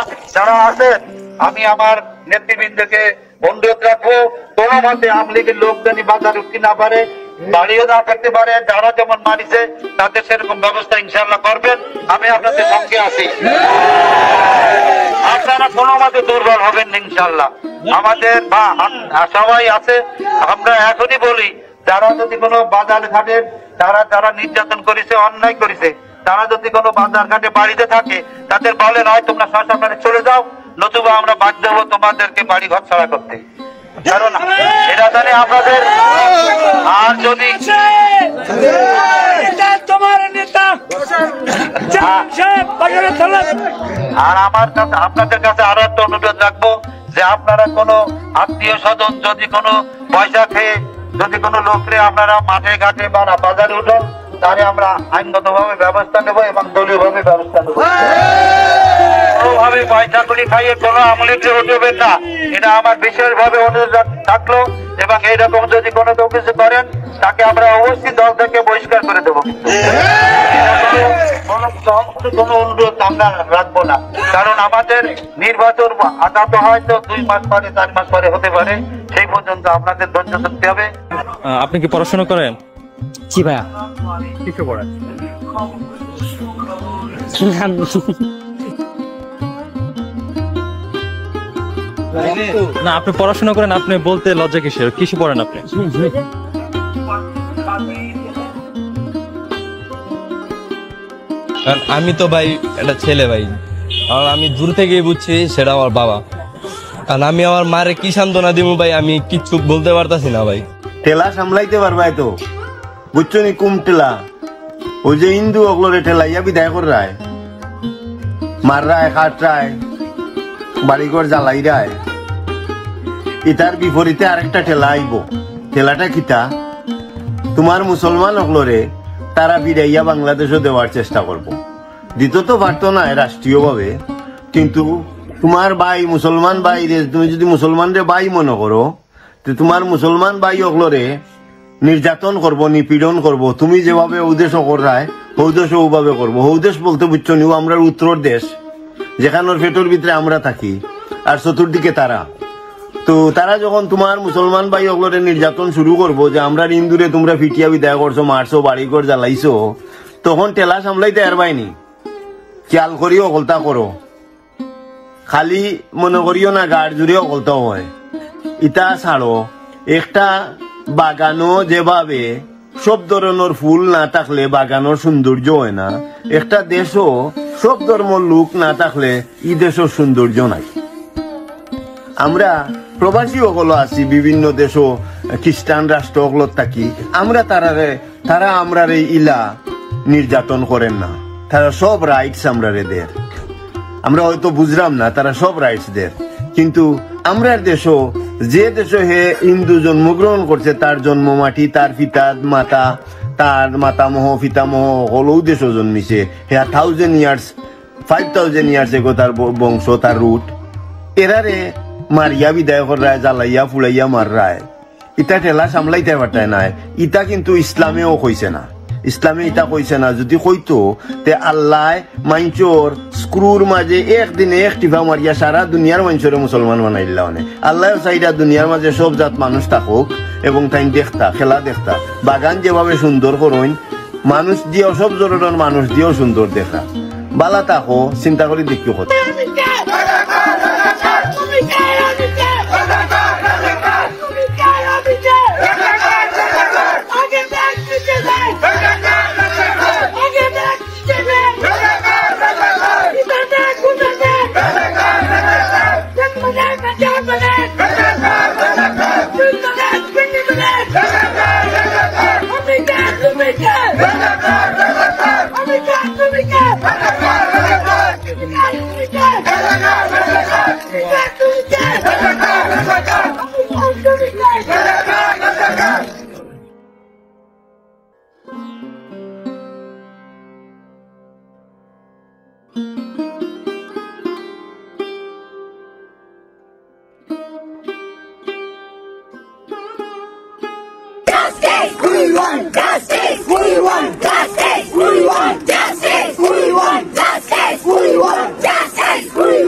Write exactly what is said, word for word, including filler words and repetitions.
যারা আছেন আমি আমার নেতৃবৃন্দকে অনুরোধ রাখবো, কোন মতে আওয়ামী লীগের লোক জানি বাজার উঠতে না পারে, বাড়িও না থাকতে পারে, যারা যেমন মানিছে তাদের সেরকম ব্যবস্থা ইনশাল্লাহ করবেন। আমি আপনাদের সঙ্গে আছি, আপনারা কোনো মতে দুর্বল হবেন না ইনশাল্লাহ। আমাদের বা সবাই আছে, আমরা এখনই বলি যারা যদি কোনো বাজার ঘাটের তারা যারা নির্যাতন করেছে, অন্যায় করেছে, তারা যদি কোনো বাজার ঘাটে বাড়িতে থাকে তাদের বলে নয় তোমরা শ্মশানে চলে যাও, নতুবা আমরা বাধ্য হবো তোমাদেরকে বাড়ি ঘর ছাড়া করতে। কারণ এটা জানে আপনাদের। আর যদি তোমার নেতা আর আমার কাছে আপনাদের কাছে আরো একটা অনুরোধ রাখবো যে আপনারা কোনো আত্মীয় স্বজন যদি কোনো পয়সা খেয়ে যদি কোনো লোকরে আপনারা মাঠে ঘাটে বা বাজারে উঠেন তাহলে আমরা আইনগত ভাবে ব্যবস্থা নেবো এবং দলীয় ভাবে ব্যবস্থা নেবো। কোনোভাবে পয়সা করি খাইয়ে কোনো আমলিকে উঠবেন না, এটা আমার বিশেষভাবে অনুরোধ থাকলো। এবং এইরকম যদি কোনো কেউ কিছু করেন তাকে আমরা অবশ্যই দল থেকে বহিষ্কার করে দেবো। কোনো অনুরোধ আমরা রাখবো না, কারণ আমাদের নির্বাচন আগাত হয়তো দুই মাস পরে চার মাস পরে হতে পারে, সেই পর্যন্ত আপনাদের ধৈর্য থাকতে হবে। আপনি কি পড়াশোনা করেন? জি ভাইয়া। কিসে পড়েন? না আপনি পড়াশোনা করেন, আপনি বলতে লজ্জা কিসের? কিসে পড়েন আপনি? আমি তো ভাই একটা ছেলে ভাই, আর আমি দূর থেকেই বুঝছি সেটা আমার বাবা। আর আমি আমার মারে কি সান্ত্বনা দিব ভাই, আমি কিচ্ছু বলতে পারতাছি না ভাই। ঠেলা সামলাইতে পারবাই তো, বুঝছো নি? কুম ঠেলা, ওই যে হিন্দু অগলরে ঠেলা ইয়া বিদায় কর রায়, মার রায়, খাট রায়, বাড়িঘর জ্বালাই রায়। ইতার বিপরীতে আরেকটা ঠেলা আইব। ঠেলাটা কিতা? তোমার মুসলমান অগলরে তারা বিদাইয়া বাংলাদেশও দেওয়ার চেষ্টা করব। দিত তো পারতো না রাষ্ট্রীয় ভাবে, কিন্তু তোমার ভাই মুসলমান ভাই রে, তুমি যদি মুসলমানরে ভাই মনে করো, তো তোমার মুসলমান ভাই অগলরে নির্যাতন করব, নিপীড়ন করব। তুমি যেভাবে উদ্দেশ্য করায় হৌদেশ ওভাবে করবো। হৌদেশ বলতে বুঝছো নিও আমরা উত্তর দেশ, যেখানোর ফেটোর ভিতরে আমরা থাকি, আর চতুর্দিকে তারা। তো তারা যখন তোমার মুসলমান ভাই অগলরে নির্যাতন শুরু করবো, যে আমরা হিন্দুরে তোমরা ফিটিয়া বিদায় করছো, মারছো, বাড়িঘর জ্বালাইছো, তখন টেলা সামলাইতে আর বাইনি। খেয়াল করিও অকলতা করো, খালি মনে করিও না গাড় জুড়ে অকলতা হয়। ইটা ছাড়ো, একটা বাগানও যেভাবে সব ধরনের ফুল না থাকলে বাগানোর সৌন্দর্য হয় না, একটা দেশও সব ধর্মের লোক না থাকলে ই দেশের সৌন্দর্য নাই। আমরা প্রবাসী ওগুলো আছি বিভিন্ন দেশও, খ্রিস্টান রাষ্ট্র ওগুলো থাকি, আমরা তারারে তারা আমরারে ইলা নির্যাতন করেন না, তারা সব রাইটস আমরারে দের। আমরা হয়তো বুঝলাম না, তারা সব রাইটস দের, কিন্তু আমরার দেশও যে দেশে হে হিন্দু জন্মগ্রহণ করছে তার জন্ম মাটি, তার পিতা মাতা, তার মাতামহ পিতামহ হলেও দেশও জন্মিছে, হ্যাঁ thousand years five thousand years ago তার বংশ, তার রুট। এরারে মারিয়া বিদায় করায়, জ্বালাইয়া ফুড়াইয়া মাররায়, ইটা ঠেলা সামলাইতে পারতায় নাই। ইটা কিন্তু ইসলামেও কইছে না, ইসলামে ইটা কইছে না। যদি কইতো তে আল্লাহ মাইনচোর স্ক্রুর মাঝে একদিনে এক টিফা মারিয়া সারা দুনিয়ার মানুষের মুসলমান বানাইলা। মানে আল্লাহ চাইরা দুনিয়ার মাঝে সব জাত মানুষ থাকুক এবং তাই দেখতা খেলা দেখতা, বাগান যেভাবে সুন্দর করইন, মানুষ দিয়েও সব ধরনের মানুষ দিয়েও সুন্দর দেখা। বালা থাকো, চিন্তা করে দেখিও কথা। We want justice! We want justice! We want justice! We want justice! We want justice! We